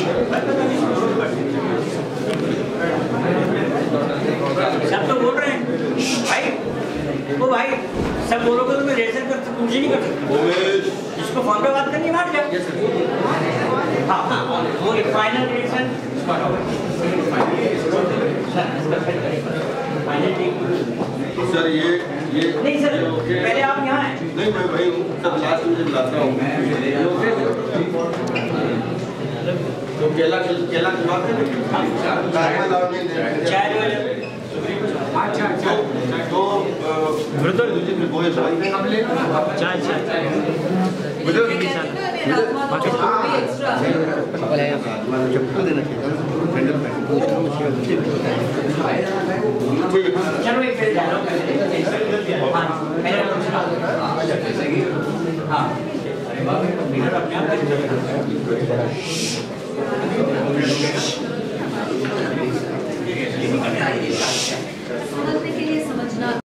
सब तो बोल रहे हैं भाई, वो भाई सब बोलोगे तो मैं रेजर कर मुझे नहीं कर सकता। जिसको फोन पे बात करनी है बात कर। हाँ वो फाइनल डिसीजन सर ये नहीं सर, पहले आप यहाँ हैं। नहीं मैं भाई हूँ सर, लास्ट में जब लाता हूँ तो केला की बात है। अच्छा तो चलो एक फिर हाँ समझने के लिए समझना